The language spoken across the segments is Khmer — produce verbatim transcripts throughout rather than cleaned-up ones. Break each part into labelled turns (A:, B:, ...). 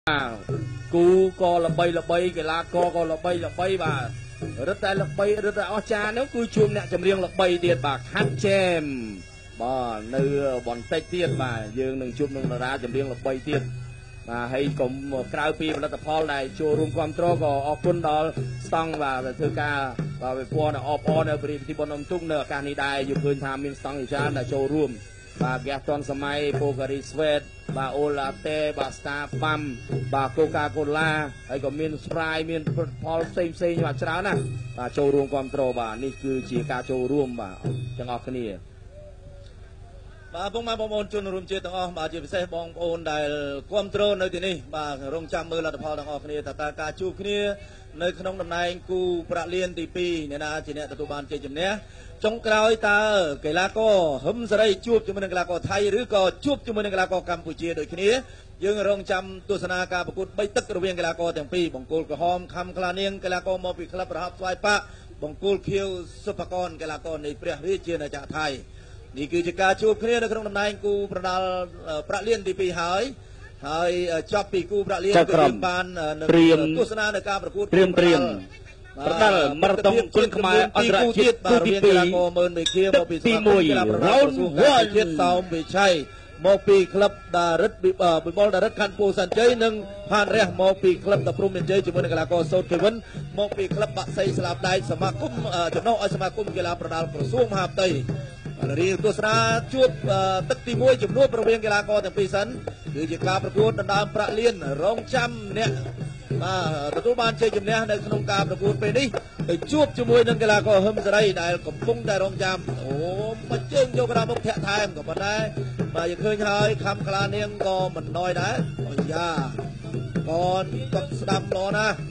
A: គូក៏ល្បីល្បីកីឡាករក៏ល្បីល្បីបាទរឹតតែល្បីរឹតតែអស្ចារ្យនោះគឺជួបអ្នកចម្រៀងល្បីទៀតបាទខាត់ជេមបាទនៅបន្តិចទៀតបាទយើងនឹងជួបនឹងតារាចម្រៀងល្បីទៀតបាទហើយកុំក្រៅពីផលិតផលដែលចូលរួមគ្រប់គ្រងក៏អរគុណដល់ស្តង់បាទធ្វើការបាទវិព័ន្ធអបអរនៅពិធីបុណ្យនំទុកនៅឱកាសនេះដែរយើងឃើញថាមានស្តង់ជាច្រើនដែលចូលរួមបាទហ្គាសទាន់សម័យពូការីស្វេតបាទអូឡាតេបាទស្តាប៉ាំបាទកូកាកូឡាហើយក៏មានស្ប្រាយមានផលផ្សេងផ្សេងបាទច្រើនណាស់បាទចូលរួមគ្រប់គ្រងបាទនេះគឺជាការចូលរួមបាទទាំងអស់គ្នាបាទបងប្អូនជនរួមជាតិទាំងអស់បាទជាពិសេសបងប្អូនដែលគ្រប់គ្រងនៅទីនេះបាទរងចាំមើលលទ្ធផលទាំងអស់គ្នាតើតើការជួបគ្នានៅក្នុងតំណែងគូប្រាក់លានទីពីរអ្នកណាជាអ្នកទទួលបានជ័យជំនះចុងក្រោយតើកីឡាករហឹមសេរីជួបជាមួយនឹងកីឡាករថៃឬក៏ជួបជាមួយនឹងកីឡាករកម្ពុជាដូចគ្នាយើងរងចាំទស្សនាការប្រកួតបីទឹករវាងកីឡាករទាំងពីរបង្គោលក្រហមខំខ្លានាងកីឡាករមកពីក្លឹបប្រហ័សស្វាយប៉ាបង្គោលខៀវសុភករកីឡាករនៃព្រះរាជាណាចក្រថៃនេះគឺជាការជួបគ្នានៅក្នុងតំណែងគូប្រដាល់ប្រាក់លានទីពីរហើយហើយចប់ពីគូប្រាក់លានគឺយើងបានទស្សនានៅការប្រកួតព្រៀមព្រៀមប្រដាល់មារ៉ាតុងគុណខ្មែរអន្តរជាតិបាទរវាងកីឡាករមើលមេឃាមកពីស្មាគមកីឡាប្រដាល់ក្រសួងការជាតិសោមវិឆ័យមកពីក្លឹបដារិតបបលដារិតខណ្ឌពោធិ៍សែនជ័យនិងផានរះមកពីក្លឹបតាព្រំមានជ័យជាមួយនឹងកីឡាករសូតធីវិនមកពីក្លឹបបាក់សីស្លាបដែកសមាគមចំណុះឲ្យសមាគមកីឡាប្រដាល់ក្រសួងមហាផ្ទៃរៀបទស្សនាជួបទឹកទីមួយចំនួនរវាងកីឡាករទាំងពីរសិនគឺជាការប្រកួតដណ្ដើមប្រាក់លានរងចាំអ្នកបាទទទួលបានជ័យជំនះនៅក្នុងការប្រកួតពេលនេះទៅជួបជាមួយនឹងកីឡាករហឹមសេរីដែលកំពុងតែរងចាំអូមកជើងយកក្រាមុខធាក់ថែមក៏ប៉ុន្តែបាទយើងឃើញហើយខំខ្លានាងក៏មិនណយដែរអូយ៉ាក៏គាត់ស្ដាប់ល្អណាស់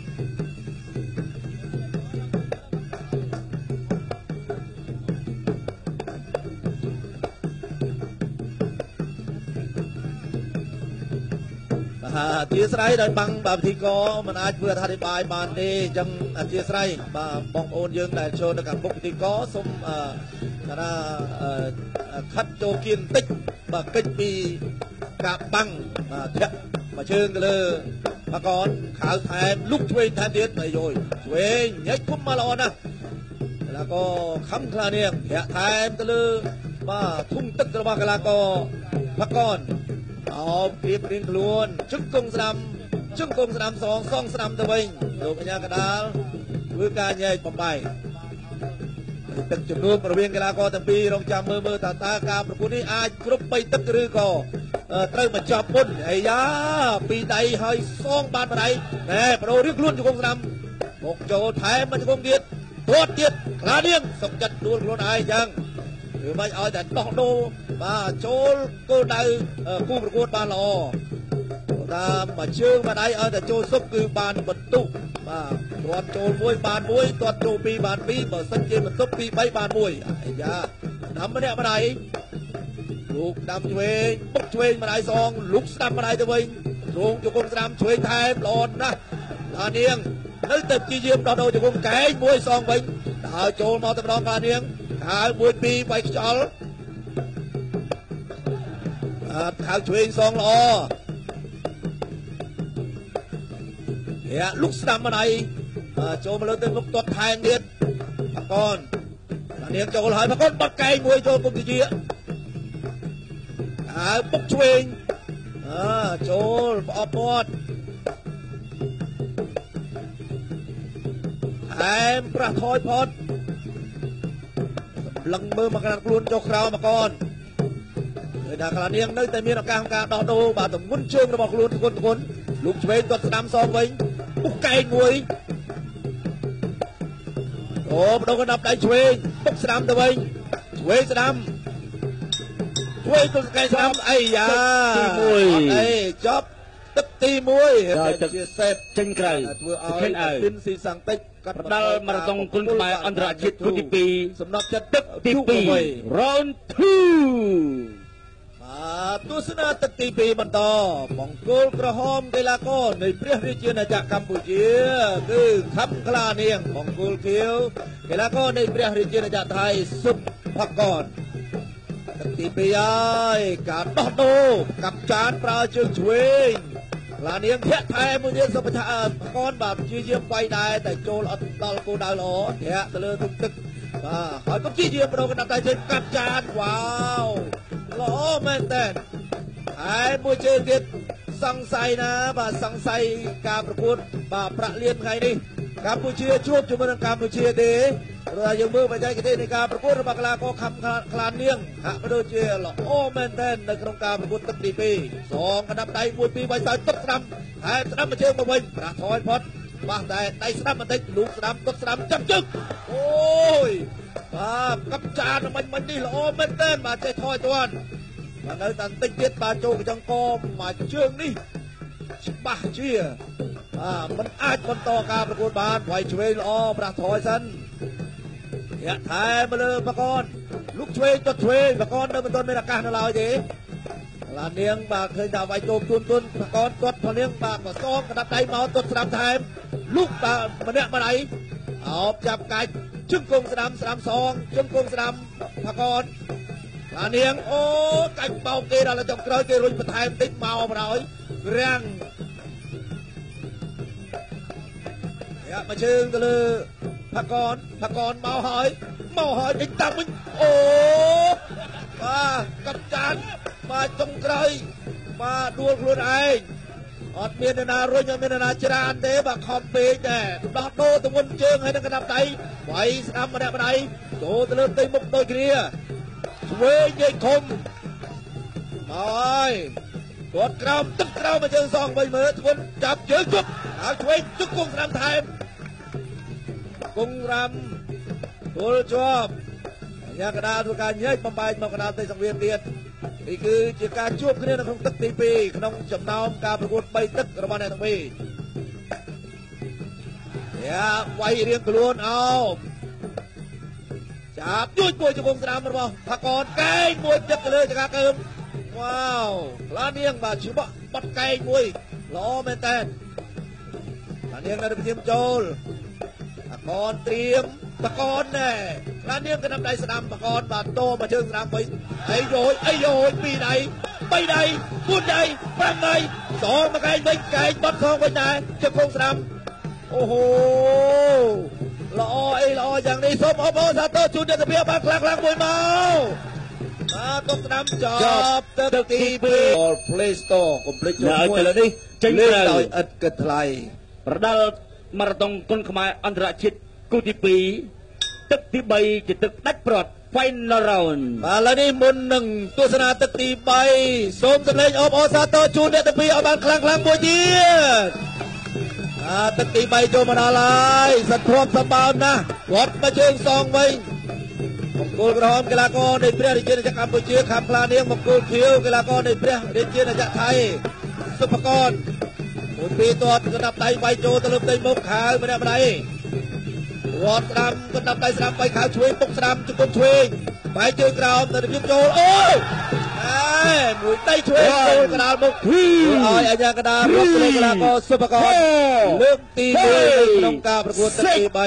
A: អធិស្ឋានដោយបាំងបាទពិធីករមិនអាចធ្វើអធិប្បាយបានទេអញ្ចឹងអធិស្ឋានបាទបងប្អូនយើងដែលចូលនៅខាងមុខពិធីករសូមថាខិតចូលគៀនបន្តិចបាទកិច្ចពីការបាំងបាទធាក់មកជើងទៅលើបកនខៅថែមលុកឆ្វេងថែមទៀតអីយយឆ្វេងញែកគុំមកល្អណាស់แล้วก็ខំខ្លានាងធាក់ថែមទៅលើបាទធុងទឹករបស់កីឡាករបកនអោបព្រៀបរៀងខ្លួនជឹកគង់ស្ដាំជឹកគង់ស្ដាំសងសងស្ដាំទៅវិញលោកកញ្ញាកដាលធ្វើការញែកបំបីទឹកចំនួនរវាងកីឡាករទាំងពីររងចាំមើលមើលតើតើការប្រកួតនេះអាចគ្រប់បីទឹកឬក៏ត្រូវបញ្ចប់មុនអាយ៉ាពីដៃហើយសងបានបដៃណែបដូររៀងខ្លួនជង្គង់ស្ដាំមកចូលថែមមកជង្គង់ទៀតទាត់ទៀតខ្លានាងសុកចិត្តដួលខ្លួនឯងយ៉ាងឬមិនឲ្យតែដោះដូរបាទចូលគោលដៅគូប្រកួតបានល្អតាមមួយជើងមួយដៃឲ្យតែចូលសុបគឺបានបន្ទុកបាទទាត់ចូលមួយបានមួយទាត់ចូលពីរបានពីរបើសិនជាបន្ទុកពីរបីបានមួយអាយ៉ាដាំម្នាក់ម្ដាយលោកដាំឆ្វេងបុកឆ្វេងម្ដាយសងលុកស្ដាំម្ដាយទៅវិញរងជង្គង់ស្ដាំឆ្វេងថែមល្អណាស់តានាងនៅតែព្យាយាមដោះដូរជង្គង់កែងមួយសងវិញដើរចូលមកតែម្ដងតានាងហើយមួយពីរបីខ្យល់អត់ខៅឆ្វេងសងល្អយ៉ាលុកស្ដាំម្ដាយចូលមកលើទៅមុខទាត់ថែមទៀតបកនតានាងចូលហើយបកនបាត់កែងមួយចូលគុំជាហើយបុកឆ្វេងអើចូលប្រអប់មាត់ថែមប្រះថយផតលឹងមើលមកខាងខ្លួនចុះក្រោមមកកនហើយដល់ខ្លានាងនៅតែមានឱកាសក្នុងការដោះដូរបាទទម្ងន់ជើងរបស់ខ្លួនទម្ងន់ទម្ងន់លុកឆ្វេងទាត់ស្ដាំសងវិញពុកកែងមួយអូបដូរកណ្ដាប់ដៃឆ្វេងពុកស្ដាំទៅវិញឆ្វេងស្ដាំឆ្វេងទល់កែងស្ដាំអីយ៉ាទីមួយអីចប់ទឹកទីមួយជាសេពចេញក្រៅធ្វើឲ្យទិនស៊ីសាំងតិចកាត់ផ្ដាល់មារ៉ាតុងគុណខ្មែរអន្តរជាតិគូទីពីរសំណប់ចិត្តទឹកទីពីរ round two បាទទស្សនាទឹកទីពីរបន្តបង្គោលក្រហមកីឡាករនៃព្រះរាជាណាចក្រកម្ពុជាគឺខំខ្លានាងបង្គោលខៀវកីឡាករនៃព្រះរាជាណាចក្រថៃសុភករទឹកទីពីរហើយការដោះដូរកាប់ចានប្រើជើងឆ្វេងខ្លានាងធាក់ថែមួយទៀតសុបថាកូនបាទជាយាមវាយដែរតែចូលអត់ដល់គោលដៅល្អធាក់ទៅលើទុកទឹកបាទហើយក៏ជាយាមប្រដៅកណ្ដាប់ដៃជើងកាត់ចានវ៉ាវល្អមែនតើហើយមួយជើងទៀតសង្ស័យណាបាទសង្ស័យការប្រកួតបាទប្រាក់លានថ្ងៃនេះកម្ពុជាជួបជាមួយនឹងកម្ពុជាទេព្រោះយើងមើលបច្ចេកទេសនៃការប្រកួតរបស់កីឡាករខំខ្លានាងហាក់ដូចជាល្អមែនទែននៅក្នុងការប្រកួតទឹកទីពីរសងកណ្ដាប់ដៃមួយពីរបីសោយទឹកស្ដាំហើយស្ដាំមកជើងមកវិញប្រាស់ថយផុតបាស់តែដៃស្ដាំបន្តិចលូកស្ដាំទឹកស្ដាំចាប់ជឹកអូយបាទកັບចានមិញមិញនេះល្អមែនទែនបាទចេះថយទាន់បាទនៅតែបន្តិចទៀតបាទចូលកញ្ចឹងកមកជើងនេះច្បាស់ជាបាទมันអាចបន្តការប្រកួតបានវាយឆ្វេងល្អប្រាស់ថយសិនធាក់ថែមកលើបកនលុកឆ្វេងទាត់ឆ្វេងបកននៅមិនទាន់មានឱកាសនៅឡើយទេឡានាងបាទឃើញថាវាយចូលទួនទួនបកនទាត់ផងនាងបាទក៏សងកណ្ដាប់ដៃមកទាត់ស្ដាំថែមលុកបាទម្នាក់ម្ដាយអោបចាប់កាច់ជឹងគង់ស្ដាំស្ដាំសងជឹងគង់ស្ដាំបកនឡានាងអូកាច់បោកគេដល់ចុងក្រោយគេរុញបន្ថែមតិចមកបណ្ដោយរាំងយ៉ាមកជើងទៅលើផកនផកនមកហើយមកហើយដេញតាមវិញអូបាទកាត់ចានបាទចុងក្រោយបាទដួលខ្លួនឯងអត់មានអ្នកណារុញអត់មានអ្នកណាច្រានទេបាទខំពេកដែរដោះដូរទៅមុនជើងហើយនឹងកណ្ដាប់ដៃវាយស្ដាំម្នាក់ម្ដាយចូលទៅលើផ្ទៃមុខដូចគ្នាឆ្វេងយាយខំមកហើយគាត់ក្រោមទឹកក្រោមមកជើងសងវិញមើលធ្ងន់ចាប់ជើងជប់ហើយឆ្វេងជឹកគង់ស្ដាំថែមគង់រ៉ាំពលជាប់យ៉ាកដាធ្វើការញែកបំបែកមកកដាទៅសង្វៀនទៀតនេះគឺជាការជួបគ្នានៅក្នុងទឹកទីពីរក្នុងចំណោមការប្រកួតបីទឹករបស់អ្នកទាំងពីរយ៉ាវាយរៀងខ្លួនអោបចាប់ជួយមួយជង្គង់ស្ដាំរបស់ផកនកែងមួយទឹកទៅលើចកាកើមវ៉ាវខ្លានាងបាទឈ្មោះបាត់កែងមួយល្អមែនតើខ្លានាងនៅវិធានចូលផកនត្រៀមបកនដែរខ្លានាងកណ្ដាប់ដៃស្ដាំបកនបាទតោមកជើងស្ដាំវិញអីយោយអីយោយពីរដៃបីដៃបួនដៃប្រាំដៃសងមកកែងវិញកែងបាត់សងវិញដែរជង្គង់ស្ដាំអូហូល្អអីល្អយ៉ាងនេះសូមអបអរសាទរជូនអ្នកតាបានខ្លាំងខ្លាំងមួយមកបាទទុកស្ដាំចប់ទៅទីពីរ Play Store កុំភ្លេចចូលមួយឥឡូវនេះចេញទៅដោយឥតគិតថ្លៃប្រដាល់ម៉ារ៉ាតុងគុនខ្មែរអន្តរជាតិគូទីពីរទឹកទីបីជាទឹកដាច់ប្រត់ Final Round បាទឥឡូវនេះមុននឹងទស្សនាទឹកទីបីសូមសម្លេងអបអរសាទរជូនអ្នកតាពីឲ្យបានខ្លាំងខ្លាំងមួយទៀតអាទឹកទីបីចូលមកដល់ហើយសិតធំសម្បើមណាស់វត្តមកជើងសងវិញមង្គលក្រហមកីឡាករនៃព្រះរាជាណាចក្រកម្ពុជាខាំខ្លានាងមង្គលខៀវកីឡាករនៃព្រះរាជាណាចក្រថៃសុភកនមួយពីរទាត់កណ្ដាប់ដៃវាយចូលទៅលើផ្ទៃមុខខៅម្នាក់ម្ដាយវត្តស្ដាំកណ្ដាប់ដៃស្ដាំវាយខៅឆ្វេងពុកស្ដាំជង្គង់ឆ្វេងវាយជើងក្រោមទៅរបៀបចូលអូយអេមួយដៃឆ្វេងចូលកណ្ដាលមុខឲ្យអាញាកណ្ដាលរកទៅកីឡាករសុភកនលើកទីមួយក្នុងការប្រកួតទឹកទីបី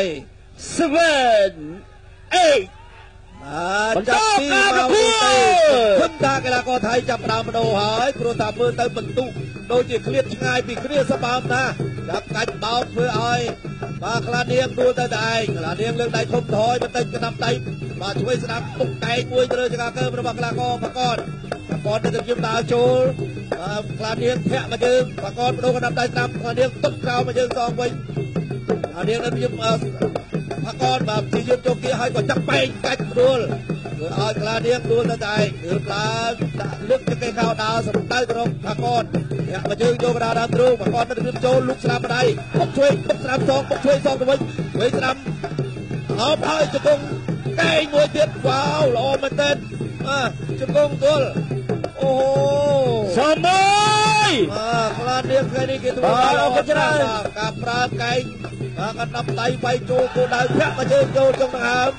A: seven eightបាទចាប់ពីមកទីឃើញថាកីឡាករថៃចាប់ដើមបដូរហើយព្រោះថាមើលទៅបន្ទុកដូចជាឃ្លាតឆ្ងាយពីគ្នាសបើមណាចាប់កាច់បោកធ្វើឲ្យបាទខ្លានាងដួលទៅតែឯងខ្លានាងលើកដៃធំថយបន្តិចកណ្ដាប់ដៃបាទជួយស្ដាប់ពុកកែងមួយទៅលើចង្កាកើរបស់កីឡាករបកនបកនទៅជិះដើរចូលបាទខ្លានាងធាក់មកជើងបកនបដូរកណ្ដាប់ដៃស្ដាប់ខ្លានាងទុកក្រោមមកជើងសងវិញខ្លានាងនៅជិះបកនបាទជាយើងចូលគៀហើយក៏ចាប់បែកកាច់ដួលធ្វើឲ្យខ្លានាងដួលទៅតែឯងលើកឡើងដាក់លើកទៅគេខោដើរសម្ដៅទៅរកបកនអ្នកមកជើងយកកណ្ដាលដើមទ្រូងបកនទៅរៀបចូលលុកស្ដាំម្ដាយពុកជួយពុកស្ដាំសងពុកជួយសងទៅវិញវិញស្ដាំអោបហើយជង្គង់កែងមួយទៀតវ៉ាវល្អមែនទែនអើជង្គង់ទល់អូសម័យបាទខ្លានាងថ្ងៃនេះគេធ្វើការអរគុណច្រើនការប្រើកែងបាទកណ្ដាប់ដៃវាយចូលគោលដៅធាក់មកជើងចូលចុងដង្ហើម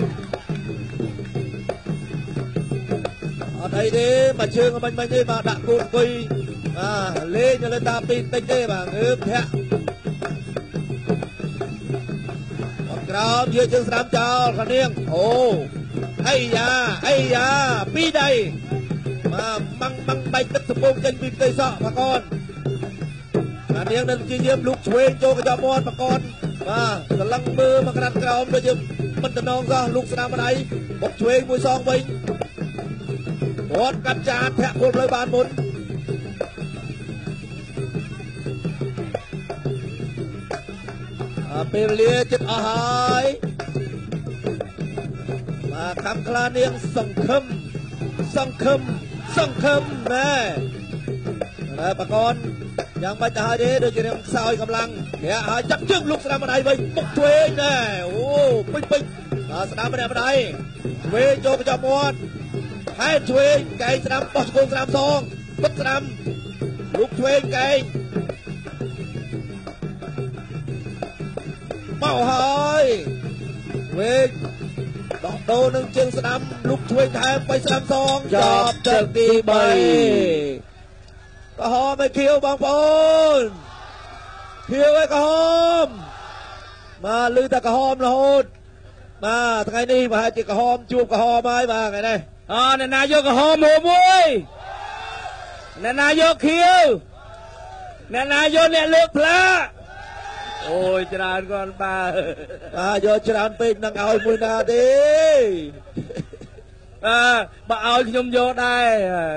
A: អត់អីទេមកជើងបាញ់បាញ់ទេបាទដាក់គូអង្គុយបាទលេងលើតាពីតិចទេបាទងើបធាក់អត់ក្រោមយកជើងស្ដាំចោលខាងនាងអូអីយ៉ាអីយ៉ាពីរដៃបាទម៉ាំងម៉ាំងបែកទឹកសពងចេញពីផ្ទៃសក់បកន
B: អានាងនឹងជាយាមលុកឆ្វេងចូលកញ្ចក់មាត់បកនបាទកលឹងមើលមកក្រាត់ក្រោមដូចជាមិនតំណងសោះលុកស្នាមម្ដាយបុកឆ្វេងមួយសងវិញគាត់កាត់ចានធាក់គល់ផ្លូវបានមុនពេលវេលាចិត្តអស់ហើយបាទខំខ្លានាងសង្ឃឹមសង្ឃឹមសង្ឃឹមណែតែបកនយ៉ាងមិនទៅហើយទេដូចជានឹងខ្សោយកម្លាំងអ្នកហើយចាប់ជើងលុកស្ដាំម្ដាយវិញបុកឆ្វេងណែអូពេញពេញបាទស្ដាំម្នាក់ម្ដាយឆ្វេងចូលកញ្ចក់មាត់ហែកឆ្វេងកែងស្ដាំបោះជង្គង់ស្ដាំសងបិទស្ដាំលុកឆ្វេងកែងមកហើយវេកដោះដូរនឹងជើងស្ដាំលុកឆ្វេងថែមបីស្ដាំសងចប់ទឹកទីបីក្រហមឲ្យខៀវបងប្អូនខៀវឲ្យក្រហមមកលឺតែក្រហមរហូតបាទថ្ងៃនេះប្រហែលជាក្រហមជួបក្រហមហើយបាទថ្ងៃនេះអអ្នកណាយកក្រហមមកមួយអ្នកណាយកខៀវអ្នកណាយកអ្នកលើកផ្លាកអូយច្រើនគាត់បាទបាទយកច្រើនពេកនឹងឲ្យមួយណាទេបាទបើឲ្យខ្ញុំយកដែរ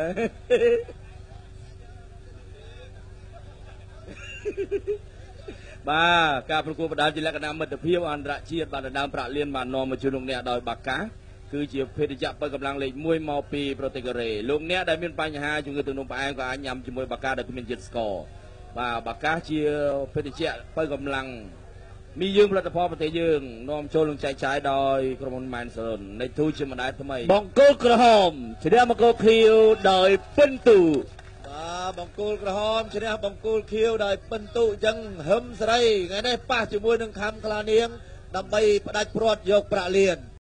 B: បាទការប្រកួតបដាជាលក្ខណៈមិត្តភាពអន្តរជាតិបានដណ្ដើមប្រាក់លានបាននាំមកជូនលោកអ្នកដោយបាកាគឺជាភេទជ្ជៈបើកម្លាំងលេខមួយមកពីប្រទេសកូរ៉េលោកអ្នកដែលមានបញ្ហាជំងឺទឹកនោមផ្អែមក៏អាចញ៉ាំជាមួយបាកាដែលគ្មានជាតិស្ករបាទបាកាជាភេទជ្ជៈបើកម្លាំងមីយើងផលិតផលប្រទេសយើងនាំចូលនឹងចែកចាយដោយក្រុមហ៊ុនម៉ែនសរុននៃទូជាម្ដាយថ្មីបង្គោលក្រហមឈ្នះបង្គោលខៀវដោយពិនទូបាទបង្គោលក្រហមឈ្នះបង្គោលខៀវដោយពិនទូអញ្ចឹងហឹមសេរីថ្ងៃនេះប៉ះជាមួយនឹងខំខ្លានាងដើម្បីផ្ដាច់ព្រាត់យកប្រាក់លាន